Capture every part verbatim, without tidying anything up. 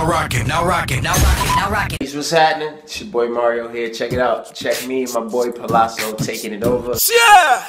rock it, now rock it, now rock it, now rock it. What's happening? It's your boy Mario here. Check it out. Check me and my boy Pallaso taking it over. Yeah!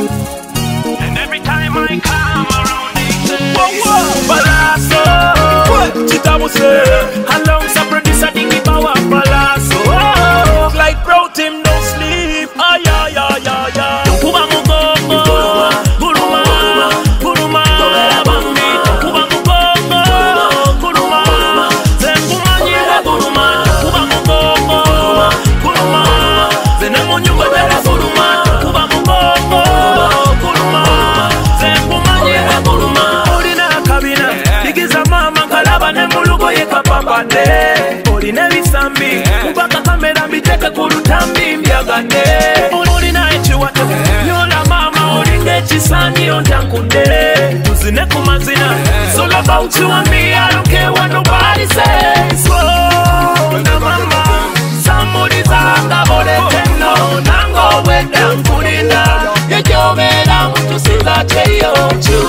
And every time I come around, they say, whoa, whoa, Pallaso! What? Chitabo say, alongside producer Dingy Power, Pallaso. Oh, like bro, Tim, no sleep. Ah, yeah, yeah, yeah, yeah. Kuba Mugongo, Guruma, Guruma, Bambi, Kuba Mugongo, Guruma, Zengumanyira Guruma, Kuba Mugongo, Guruma, Zenamunyuga Bela Guruma, Kuba Mugongo, Guruma, Zengumanyira Guruma. Olina kabina, digiza mama kalaba ne mulugo yekapambane. Olina bisambi, kubaka kamera biteke kulutambi mbyagane. Olina echiwate, nyola mama olinge chisani onjankunde. Tuzine kumazina, it's all about you and me, I don't care what nobody says. Oh, na mama, somebody's anga bole teno, nango wenda mkulina. Yejomela mtu sizache yo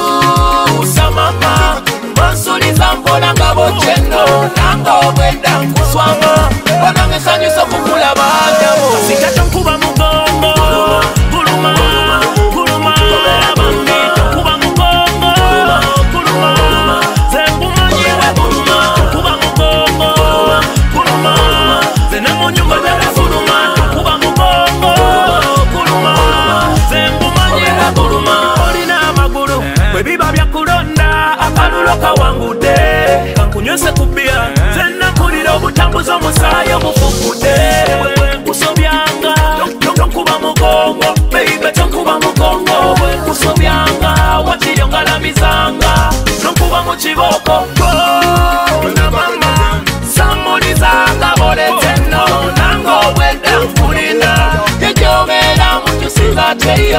chusa mama, mansuli zambola ngabo cheno, nango wenda mkuswama. Wanange sanyu so kukula banyamo. Sikata mkuba mugongo, Guruma, Guruma, Bambi, Kuba mugongo, Guruma, Zengumanyira Guruma, Kuba mugongo, Guruma, Zenamunyuga Bela Guruma, Kuba mugongo, Guruma, Zengumanyira Guruma. Olina amaguru, webiba byakulonda, akalulo kawangude, kankunywese kubia, zena kulira obutambuza omusaayi obufukude. Kusobyanga, tonkuba mugongo, baby tonkuba mugongo. Kusobyanga, watiyongalamizanga, tonkuba mukiboko. Na mama, samulizanga bole teno, nango wenda mkulina. Yejomela mtu sizateyo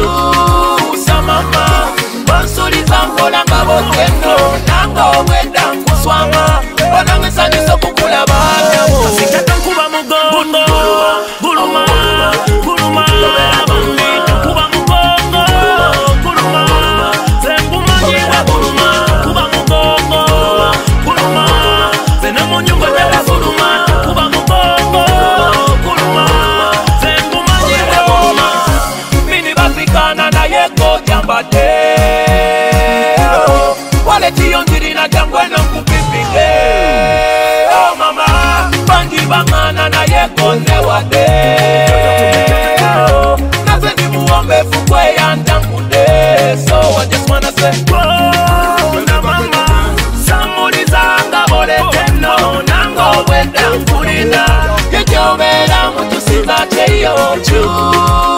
chusa mama, bansuliza mbola ngabo teno, nango wenda mkuswama. Wanange sanyu so kukula banyamo. Sikata nkuba mugongo, Guruma, Guruma, Bambi, Kuba mugongo, Guruma, Zengumanyira Guruma, Kuba mugongo, Guruma, Zenamunyuga Bela Guruma, Kuba mugongo, Guruma, Zengumanyira Guruma. Mini bafikana na yeko jambate, wale tiyonjiri na jangweno kupipike. Oh mama, banji bangana na yeko newade. Naze ni muombe fukwe ya ntangude. So I just wanna say, oh na mama, samulizanga bole teno, nango wenda mkulina. Yejomela mtu sizache yo chu.